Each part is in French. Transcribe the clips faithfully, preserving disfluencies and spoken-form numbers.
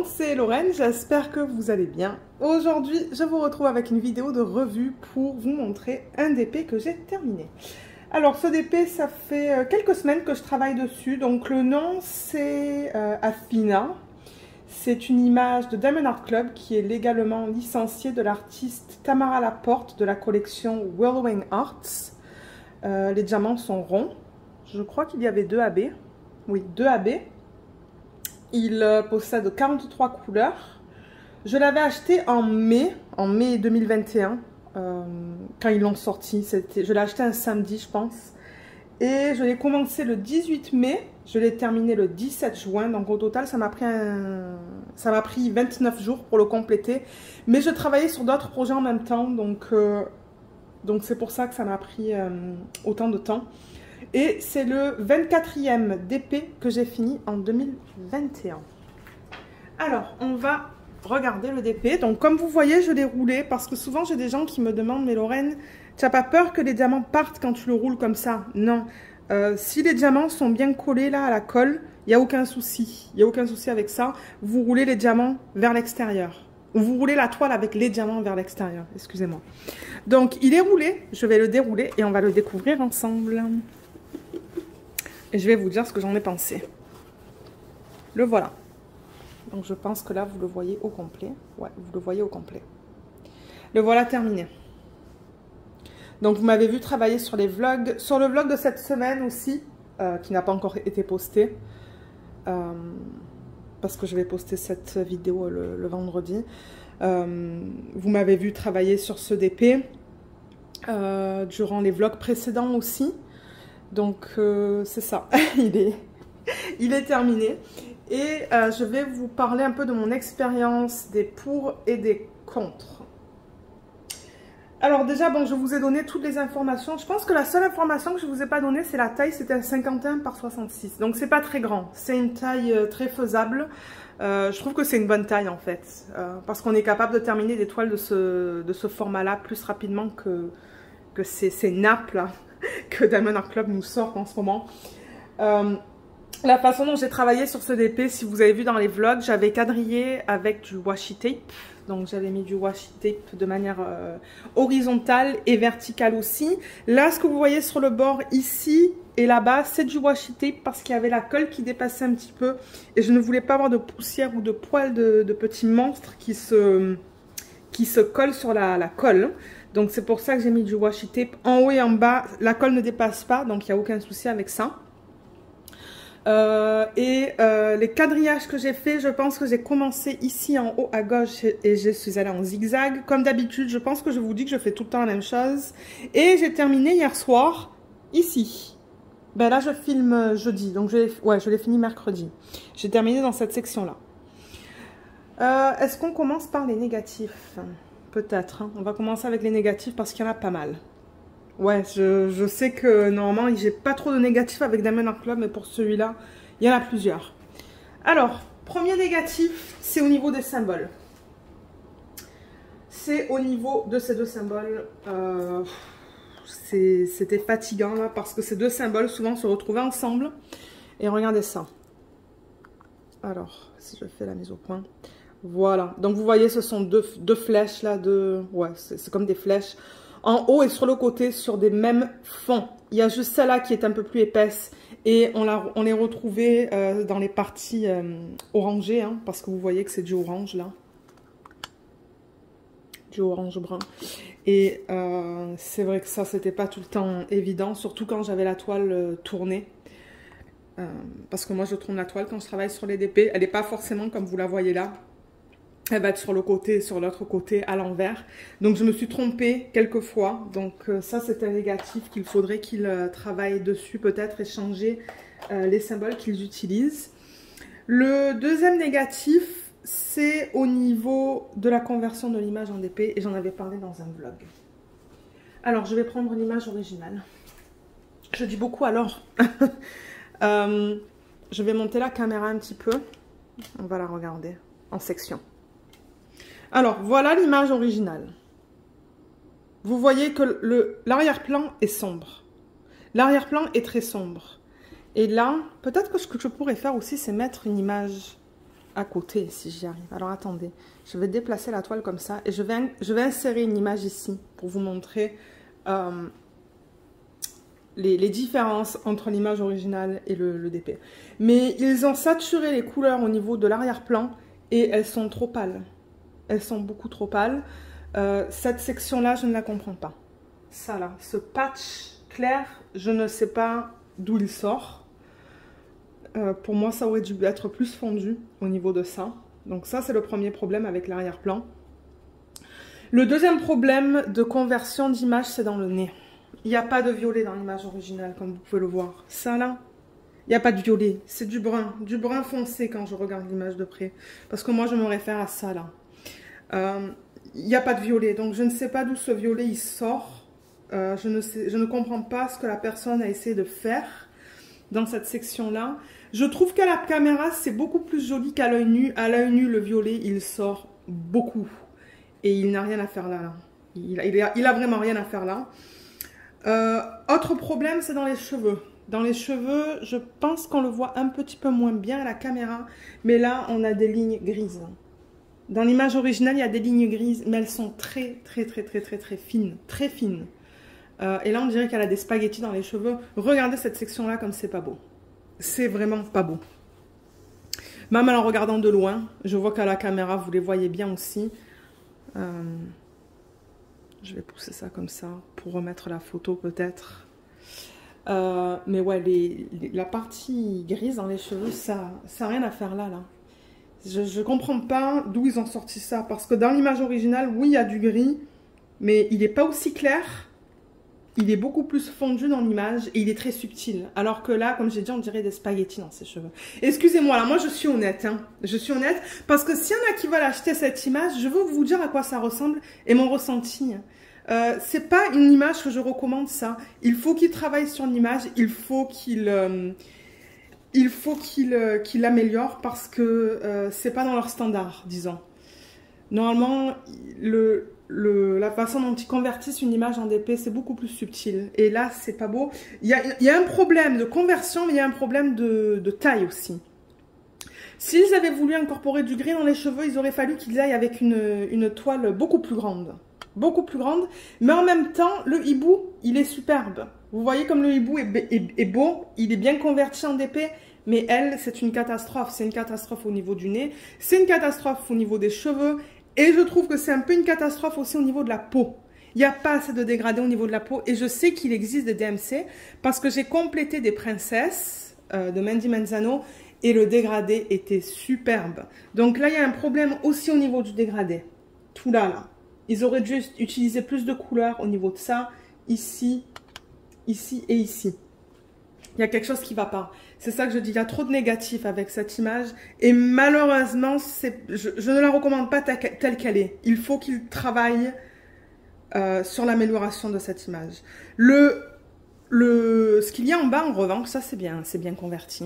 c'est Lorraine, j'espère que vous allez bien. Aujourd'hui, je vous retrouve avec une vidéo de revue pour vous montrer un D P que j'ai terminé. Alors, ce D P, ça fait quelques semaines que je travaille dessus. Donc, le nom, c'est euh, Athena. C'est une image de Diamond Art Club qui est légalement licenciée de l'artiste Tamara Laporte de la collection Whirlwind Arts. Euh, les diamants sont ronds. Je crois qu'il y avait deux A B. Oui, deux A B. Il euh, possède quarante-trois couleurs. Je l'avais acheté en mai, en mai deux mille vingt et un, euh, quand ils l'ont sorti. Je l'ai acheté un samedi, je pense. Et je l'ai commencé le dix-huit mai. Je l'ai terminé le dix-sept juin. Donc au total, ça m'a pris, un... ça m'a pris vingt-neuf jours pour le compléter. Mais je travaillais sur d'autres projets en même temps. Donc euh, donc c'est pour ça que ça m'a pris euh, autant de temps. Et c'est le vingt-quatrième D P que j'ai fini en deux mille vingt et un. Alors, on va regarder le D P. Donc, comme vous voyez, je l'ai roulé parce que souvent, j'ai des gens qui me demandent « Mais Lorraine, tu n'as pas peur que les diamants partent quand tu le roules comme ça ?» Non. Euh, si les diamants sont bien collés là à la colle, il n'y a aucun souci. Il n'y a aucun souci avec ça. Vous roulez les diamants vers l'extérieur. Vous roulez la toile avec les diamants vers l'extérieur. Excusez-moi. Donc, il est roulé. Je vais le dérouler et on va le découvrir ensemble. Et je vais vous dire ce que j'en ai pensé. Le voilà. Donc je pense que là, vous le voyez au complet. Ouais, vous le voyez au complet. Le voilà terminé. Donc vous m'avez vu travailler sur les vlogs. Sur le vlog de cette semaine aussi, euh, qui n'a pas encore été posté. Euh, parce que je vais poster cette vidéo le, le vendredi. Euh, vous m'avez vu travailler sur ce D P. Euh, durant les vlogs précédents aussi. Donc, euh, c'est ça, il est, il est terminé. Et euh, je vais vous parler un peu de mon expérience, des pour et des contre. Alors déjà, bon, je vous ai donné toutes les informations. Je pense que la seule information que je ne vous ai pas donnée, c'est la taille. C'était un cinquante et un par soixante-six. Donc, c'est pas très grand. C'est une taille euh, très faisable. Euh, je trouve que c'est une bonne taille, en fait. Euh, parce qu'on est capable de terminer des toiles de ce, de ce format-là plus rapidement que, que ces, ces nappes-là que Diamond Art Club nous sort en ce moment. Euh, la façon dont j'ai travaillé sur ce D P, si vous avez vu dans les vlogs, j'avais quadrillé avec du washi tape. Donc j'avais mis du washi tape de manière euh, horizontale et verticale aussi. Là, ce que vous voyez sur le bord ici et là-bas, c'est du washi tape parce qu'il y avait la colle qui dépassait un petit peu. Et je ne voulais pas avoir de poussière ou de poils de, de petits monstres qui se, qui se collent sur la, la colle. Donc c'est pour ça que j'ai mis du washi tape en haut et en bas. La colle ne dépasse pas, donc il n'y a aucun souci avec ça. Euh, et euh, les quadrillages que j'ai fait, je pense que j'ai commencé ici en haut à gauche et je suis allée en zigzag. Comme d'habitude, je pense que je vous dis que je fais tout le temps la même chose. Et j'ai terminé hier soir ici. Ben là je filme jeudi, donc je ouais, je l'ai fini mercredi. J'ai terminé dans cette section-là. Euh, Est-ce qu'on commence par les négatifs ? Peut-être, hein. On va commencer avec les négatifs parce qu'il y en a pas mal. Ouais, je, je sais que normalement, j'ai pas trop de négatifs avec Diamond Art Club, mais pour celui-là, il y en a plusieurs. Alors, premier négatif, c'est au niveau des symboles. C'est au niveau de ces deux symboles. Euh, C'était fatigant là, parce que ces deux symboles souvent se retrouvaient ensemble. Et regardez ça. Alors, si je fais la mise au point... Voilà, donc vous voyez, ce sont deux, deux flèches là, de... ouais, c'est comme des flèches en haut et sur le côté sur des mêmes fonds. Il y a juste celle-là qui est un peu plus épaisse et on, la, on les retrouvait euh, dans les parties euh, orangées, hein, parce que vous voyez que c'est du orange là, du orange brun. Et euh, c'est vrai que ça, c'était pas tout le temps évident, surtout quand j'avais la toile euh, tournée. Euh, parce que moi, je tourne la toile quand je travaille sur les D P. Elle n'est pas forcément comme vous la voyez là. Elle va être sur le côté et sur l'autre côté à l'envers. Donc je me suis trompée quelques fois. Donc euh, ça c'est un négatif qu'il faudrait qu'ils euh, travaillent dessus peut-être et changer euh, les symboles qu'ils utilisent. Le deuxième négatif, c'est au niveau de la conversion de l'image en D P et j'en avais parlé dans un vlog. Alors je vais prendre l'image originale. Je dis beaucoup alors. euh, je vais monter la caméra un petit peu. On va la regarder en section. Alors, voilà l'image originale. Vous voyez que l'arrière-plan est sombre. L'arrière-plan est très sombre. Et là, peut-être que ce que je pourrais faire aussi, c'est mettre une image à côté si j'y arrive. Alors attendez, je vais déplacer la toile comme ça et je vais, je vais insérer une image ici pour vous montrer euh, les, les différences entre l'image originale et le, le D P. Mais ils ont saturé les couleurs au niveau de l'arrière-plan et elles sont trop pâles. Elles sont beaucoup trop pâles. Euh, cette section-là, je ne la comprends pas. Ça là, ce patch clair, je ne sais pas d'où il sort. Euh, pour moi, ça aurait dû être plus fondu au niveau de ça. Donc ça, c'est le premier problème avec l'arrière-plan. Le deuxième problème de conversion d'image, c'est dans le nez. Il n'y a pas de violet dans l'image originale, comme vous pouvez le voir. Ça là, il n'y a pas de violet. C'est du brun, du brun foncé quand je regarde l'image de près. Parce que moi, je me réfère à ça là. Euh, il n'y a pas de violet, donc je ne sais pas d'où ce violet il sort. Euh, je, ne sais, je ne comprends pas ce que la personne a essayé de faire dans cette section-là. Je trouve qu'à la caméra, c'est beaucoup plus joli qu'à l'œil nu. À l'œil nu, le violet, il sort beaucoup. Et il n'a rien à faire là. là. Il, il, a, il a vraiment rien à faire là. Euh, autre problème, c'est dans les cheveux. Dans les cheveux, je pense qu'on le voit un petit peu moins bien à la caméra. Mais là, on a des lignes grises. Dans l'image originale, il y a des lignes grises, mais elles sont très, très, très, très, très, très fines. Très fines. Euh, et là, on dirait qu'elle a des spaghettis dans les cheveux. Regardez cette section-là comme c'est pas beau. C'est vraiment pas beau. Même en regardant de loin, je vois qu'à la caméra, vous les voyez bien aussi. Euh, je vais pousser ça comme ça pour remettre la photo peut-être. Euh, mais ouais, les, les, la partie grise dans les cheveux, ça n'a rien à faire là, là. Je ne comprends pas d'où ils ont sorti ça. Parce que dans l'image originale, oui, il y a du gris, mais il n'est pas aussi clair. Il est beaucoup plus fondu dans l'image et il est très subtil. Alors que là, comme j'ai dit, on dirait des spaghettis dans ses cheveux. Excusez-moi, là, moi je suis honnête. Hein. Je suis honnête parce que s'il y en a qui veulent acheter cette image, je veux vous dire à quoi ça ressemble et mon ressenti. Euh, c'est pas une image que je recommande, ça. Il faut qu'il travaille sur l'image, il faut qu'il... Euh, il faut qu'il euh, qu'il l'améliore parce que euh, c'est pas dans leur standard, disons. Normalement, le... Le, la façon dont ils convertissent une image en D P, c'est beaucoup plus subtil. Et là, c'est pas beau. Il y a, il y a un problème de conversion, mais il y a un problème de, de taille aussi. S'ils avaient voulu incorporer du gris dans les cheveux, il aurait fallu qu'ils aillent avec une, une toile beaucoup plus grande. Beaucoup plus grande. Mais en même temps, le hibou, il est superbe. Vous voyez comme le hibou est, est, est beau, il est bien converti en D P. Mais elle, c'est une catastrophe. C'est une catastrophe au niveau du nez. C'est une catastrophe au niveau des cheveux. Et je trouve que c'est un peu une catastrophe aussi au niveau de la peau. Il n'y a pas assez de dégradé au niveau de la peau. Et je sais qu'il existe des D M C parce que j'ai complété des princesses euh, de Mandy Manzano et le dégradé était superbe. Donc là, il y a un problème aussi au niveau du dégradé. Tout là, là. Ils auraient dû utiliser plus de couleurs au niveau de ça, ici, ici et ici. Il y a quelque chose qui ne va pas. C'est ça que je dis, il y a trop de négatifs avec cette image. Et malheureusement, je, je ne la recommande pas telle qu'elle est. Il faut qu'il travaille euh, sur l'amélioration de cette image. Le, le, ce qu'il y a en bas, en revanche, ça c'est bien, c'est bien converti.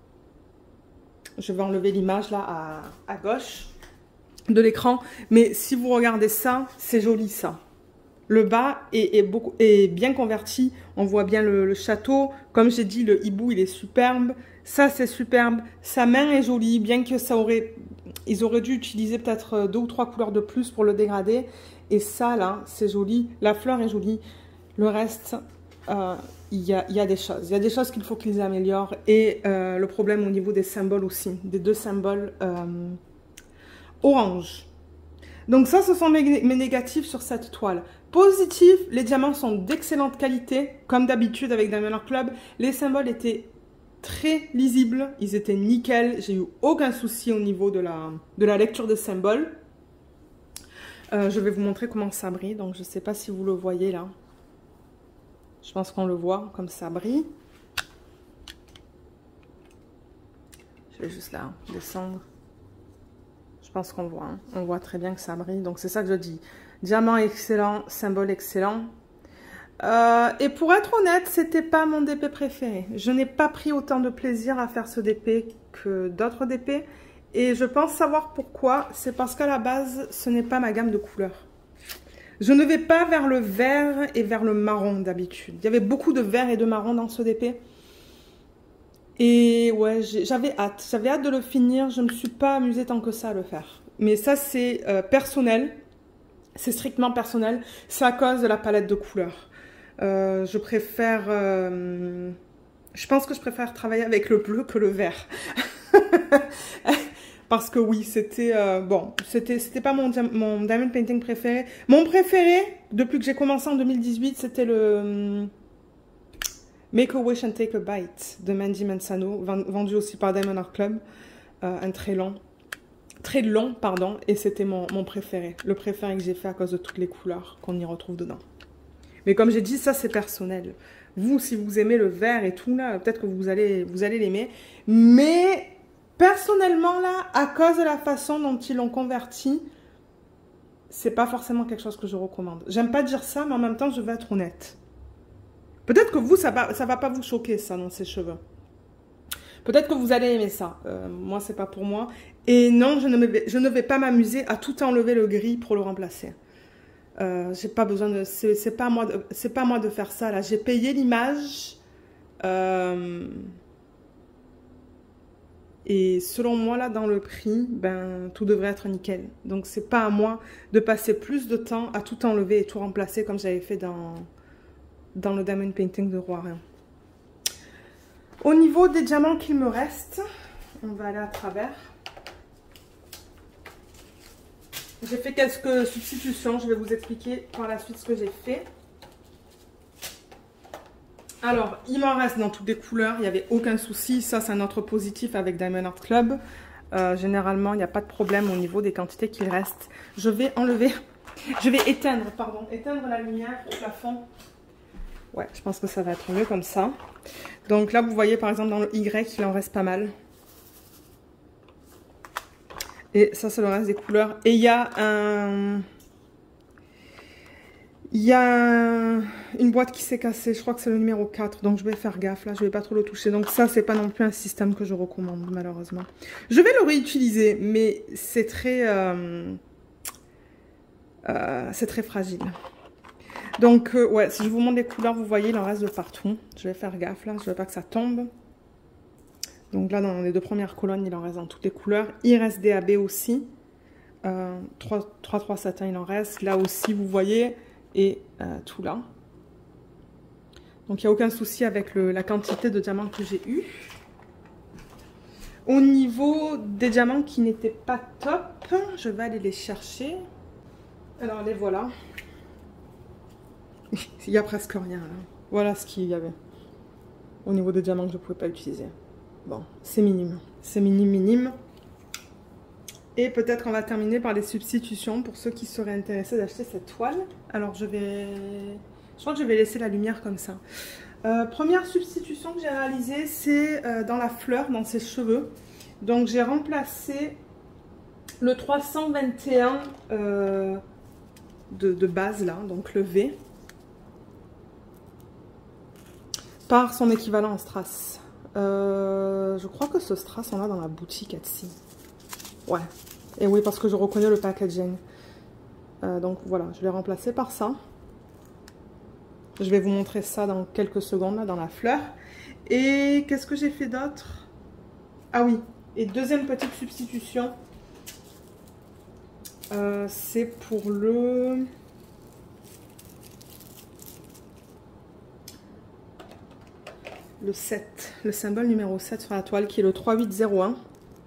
Je vais enlever l'image là à, à gauche de l'écran. Mais si vous regardez ça, c'est joli ça. Le bas est, est, beaucoup, est bien converti. On voit bien le, le château. Comme j'ai dit, le hibou, il est superbe. Ça, c'est superbe. Sa main est jolie, bien que ça aurait... Ils auraient dû utiliser peut-être deux ou trois couleurs de plus pour le dégrader. Et ça, là, c'est joli. La fleur est jolie. Le reste, euh, il y a, il y a des choses. Il y a des choses qu'il faut qu'ils améliorent. Et euh, le problème au niveau des symboles aussi. Des deux symboles euh, orange. Donc ça, ce sont mes, mes négatifs sur cette toile. Positif, les diamants sont d'excellente qualité, comme d'habitude avec Diamond Club. Les symboles étaient très lisibles, ils étaient nickel. J'ai eu aucun souci au niveau de la, de la lecture des symboles. Euh, je vais vous montrer comment ça brille, donc je ne sais pas si vous le voyez là. Je pense qu'on le voit comme ça brille. Je vais juste là descendre. Je pense qu'on voit, hein. On voit très bien que ça brille, donc c'est ça que je dis. Diamant excellent, symbole excellent. Euh, et pour être honnête, c'était pas mon D P préféré. Je n'ai pas pris autant de plaisir à faire ce D P que d'autres D P. Et je pense savoir pourquoi. C'est parce qu'à la base, ce n'est pas ma gamme de couleurs. Je ne vais pas vers le vert et vers le marron d'habitude. Il y avait beaucoup de vert et de marron dans ce D P. Et ouais, j'avais hâte. J'avais hâte de le finir. Je ne me suis pas amusée tant que ça à le faire. Mais ça, c'est euh, personnel. C'est strictement personnel. C'est à cause de la palette de couleurs. Euh, je préfère... Euh, je pense que je préfère travailler avec le bleu que le vert. Parce que oui, c'était... Euh, bon, c'était c'était pas mon, mon diamond painting préféré. Mon préféré, depuis que j'ai commencé en deux mille dix-huit, c'était le... Make a Wish and Take a Bite de Mandy Manzano, vendu aussi par Diamond Art Club. Euh, un très long. Très long, pardon. Et c'était mon, mon préféré. Le préféré que j'ai fait à cause de toutes les couleurs qu'on y retrouve dedans. Mais comme j'ai dit, ça c'est personnel. Vous, si vous aimez le vert et tout, là, peut-être que vous allez vous allez l'aimer. Mais personnellement, là, à cause de la façon dont ils l'ont converti, c'est pas forcément quelque chose que je recommande. J'aime pas dire ça, mais en même temps, je vais être honnête. Peut-être que vous, ça va, ça va pas vous choquer, ça, dans ces cheveux. Peut-être que vous allez aimer ça. Euh, moi, c'est pas pour moi. Et non, je ne, vais, je ne vais pas m'amuser à tout enlever le gris pour le remplacer. Euh, j'ai pas besoin de... C'est pas, moi de, c'est pas moi de faire ça, là. J'ai payé l'image. Euh, et selon moi, là, dans le prix, ben, tout devrait être nickel. Donc, c'est pas à moi de passer plus de temps à tout enlever et tout remplacer comme j'avais fait dans... dans le diamond painting de Roarien. Au niveau des diamants qu'il me reste, on va aller à travers. J'ai fait quelques substitutions, je vais vous expliquer par la suite ce que j'ai fait. Alors, il m'en reste dans toutes les couleurs, il n'y avait aucun souci. Ça, c'est un autre positif avec Diamond Art Club. Euh, généralement, il n'y a pas de problème au niveau des quantités qu'il reste. Je vais enlever, je vais éteindre, pardon, éteindre la lumière au plafond. Ouais, je pense que ça va être mieux comme ça. Donc là, vous voyez, par exemple, dans le Y, il en reste pas mal. Et ça, c'est le reste des couleurs. Et il y a un... Il y a un... une boîte qui s'est cassée. Je crois que c'est le numéro quatre. Donc, je vais faire gaffe. Là, je vais pas trop le toucher. Donc, ça, c'est pas non plus un système que je recommande, malheureusement. Je vais le réutiliser, mais c'est très... Euh... Euh, c'est très fragile. Donc, euh, ouais, si je vous montre les couleurs, vous voyez, il en reste de partout. Je vais faire gaffe, là, je ne veux pas que ça tombe. Donc là, dans les deux premières colonnes, il en reste dans toutes les couleurs. Il reste D A B aussi. Euh, trois trois satin, il en reste. Là aussi, vous voyez, et euh, tout là. Donc, il n'y a aucun souci avec le, la quantité de diamants que j'ai eu. Au niveau des diamants qui n'étaient pas top, je vais aller les chercher. Alors, les voilà. Il n'y a presque rien là. Voilà ce qu'il y avait au niveau des diamants que je ne pouvais pas utiliser. Bon, c'est minime. C'est minime, minime. Et peut-être qu'on va terminer par les substitutions pour ceux qui seraient intéressés d'acheter cette toile. Alors je vais... Je crois que je vais laisser la lumière comme ça. Euh, première substitution que j'ai réalisée, c'est euh, dans la fleur, dans ses cheveux. Donc j'ai remplacé le trois cent vingt et un euh, de, de base là, donc le V, par son équivalent en strass. Euh, je crois que ce strass, on l'a dans la boutique Etsy. Ouais. Et oui, parce que je reconnais le packaging. Euh, donc voilà, je l'ai remplacé par ça. Je vais vous montrer ça dans quelques secondes, là, dans la fleur. Et qu'est-ce que j'ai fait d'autre? Ah oui, et deuxième petite substitution. Euh, c'est pour le... le sept, le symbole numéro sept sur la toile, qui est le trois huit zéro un.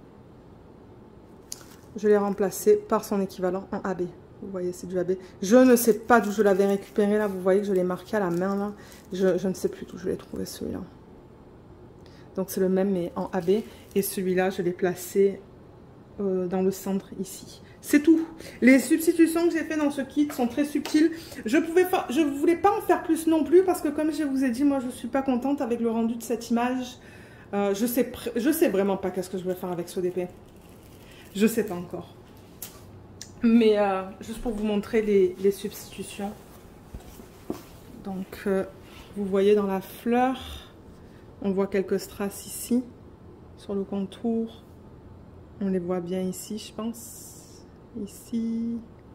Je l'ai remplacé par son équivalent en A B. Vous voyez, c'est du A B. Je ne sais pas d'où je l'avais récupéré, là. Vous voyez que je l'ai marqué à la main, là. Je, je ne sais plus d'où je l'ai trouvé, celui-là. Donc, c'est le même, mais en A B. Et celui-là, je l'ai placé euh, dans le centre, ici. C'est tout. Les substitutions que j'ai fait dans ce kit sont très subtiles. Je pouvais pas, je voulais pas en faire plus non plus parce que comme je vous ai dit, moi je suis pas contente avec le rendu de cette image. Euh, je sais, je sais vraiment pas qu'est-ce que je vais faire avec ce O D P. Je sais pas encore. Mais euh, juste pour vous montrer les, les substitutions. Donc euh, vous voyez dans la fleur, on voit quelques strass ici sur le contour. On les voit bien ici, je pense. Ici,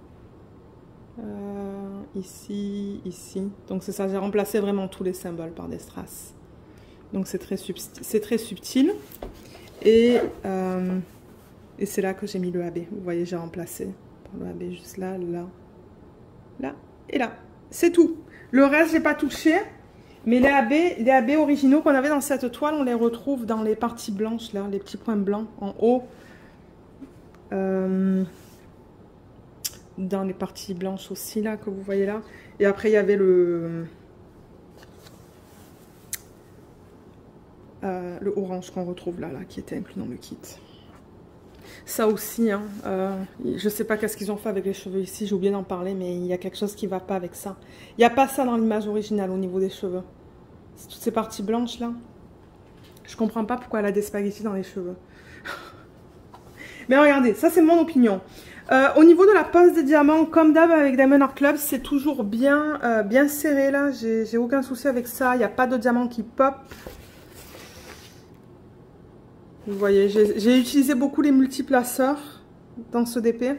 euh, ici, ici. Donc c'est ça, j'ai remplacé vraiment tous les symboles par des strass. Donc c'est très, c'est très subtil. Et, euh, et c'est là que j'ai mis le A B. Vous voyez, j'ai remplacé par le A B juste là, là, là et là. C'est tout. Le reste, je n'ai pas touché. Mais les A B, les A B originaux qu'on avait dans cette toile, on les retrouve dans les parties blanches, là, les petits points blancs en haut. Euh, dans les parties blanches aussi, là, que vous voyez là. Et après, il y avait le... Euh, le orange qu'on retrouve là, là, qui était inclus dans le kit. Ça aussi, hein, euh, je sais pas qu'est-ce qu'ils ont fait avec les cheveux ici, j'ai oublié d'en parler, mais il y a quelque chose qui va pas avec ça. Il n'y a pas ça dans l'image originale au niveau des cheveux. C'est toutes ces parties blanches là. Je comprends pas pourquoi elle a des spaghettis dans les cheveux. Mais regardez, ça c'est mon opinion. Euh, au niveau de la pose des diamants, comme d'hab avec Diamond Art Club, c'est toujours bien, euh, bien serré là. J'ai aucun souci avec ça. Il n'y a pas de diamants qui pop. Vous voyez, j'ai utilisé beaucoup les multiplaceurs dans ce D P.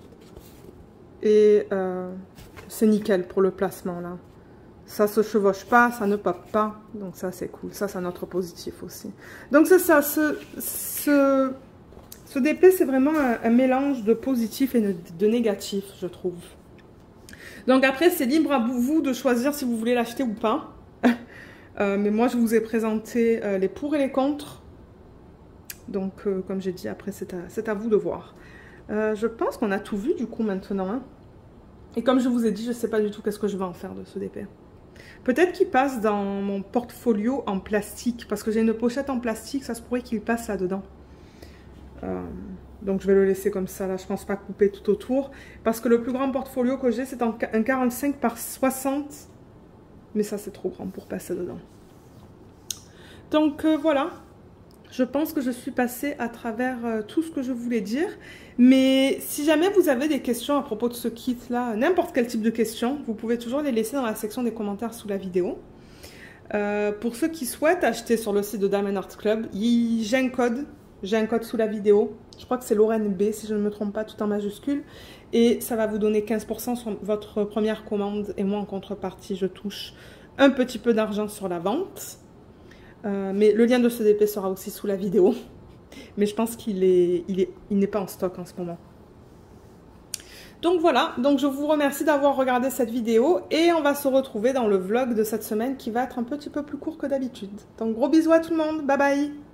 Et euh, c'est nickel pour le placement là. Ça se chevauche pas, ça ne pop pas. Donc ça c'est cool. Ça c'est notre positif aussi. Donc c'est ça, ce, ce, ce D P c'est vraiment un, un mélange de positif et de, de négatif, je trouve. Donc après c'est libre à vous de choisir si vous voulez l'acheter ou pas. euh, mais moi je vous ai présenté euh, les pour et les contre. Donc, euh, comme j'ai dit, après, c'est à, à vous de voir. Euh, je pense qu'on a tout vu, du coup, maintenant. Hein. Et comme je vous ai dit, je ne sais pas du tout qu'est-ce que je vais en faire de ce D P. Peut-être qu'il passe dans mon portfolio en plastique. Parce que j'ai une pochette en plastique, ça se pourrait qu'il passe là-dedans. Euh, donc, je vais le laisser comme ça, là. Je ne pense pas couper tout autour. Parce que le plus grand portfolio que j'ai, c'est un quarante-cinq par soixante. Mais ça, c'est trop grand pour passer dedans. Donc, euh, voilà. Je pense que je suis passée à travers euh, tout ce que je voulais dire. Mais si jamais vous avez des questions à propos de ce kit-là, n'importe quel type de questions, vous pouvez toujours les laisser dans la section des commentaires sous la vidéo. Euh, pour ceux qui souhaitent acheter sur le site de Diamond Art Club, j'ai un code. J'ai un code sous la vidéo. Je crois que c'est Lorraine B, si je ne me trompe pas, tout en majuscule. Et ça va vous donner quinze pour cent sur votre première commande. Et moi, en contrepartie, je touche un petit peu d'argent sur la vente. Euh, mais le lien de ce D P sera aussi sous la vidéo. Mais je pense qu'il est, il est, il n'est pas en stock en ce moment. Donc voilà, donc je vous remercie d'avoir regardé cette vidéo. Et on va se retrouver dans le vlog de cette semaine qui va être un petit peu plus court que d'habitude. Donc gros bisous à tout le monde, bye bye.